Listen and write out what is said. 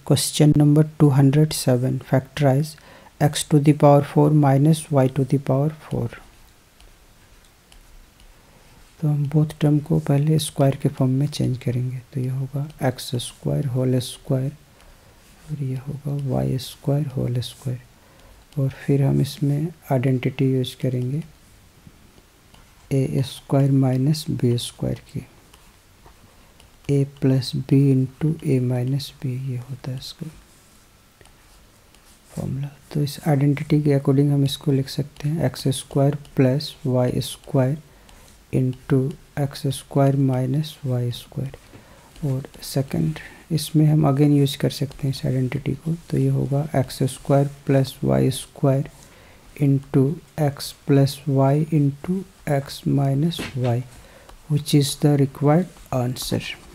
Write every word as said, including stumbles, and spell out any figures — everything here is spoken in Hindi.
Question number two hundred seven. Factorize x to the power four minus y to the power four. तो हम बोथ टर्म को पहले स्क्वायर के फॉर्म में चेंज करेंगे। तो ये होगा एक्स स्क्वायर होल स्क्वायर और ये होगा वाई स्क्वायर होल स्क्वायर। और फिर हम इसमें आइडेंटिटी यूज करेंगे A square minus B square की। A plus B into A minus B, ये होता है इसका फॉर्मूला। तो इस आइडेंटिटी के अकॉर्डिंग हम इसको लिख सकते हैं X square plus Y square into X square minus Y square. और सेकंड इसमें हम अगेन यूज कर सकते हैं इस आइडेंटिटी को। तो ये होगा X square plus Y square into X plus Y into X minus Y, which is the required answer.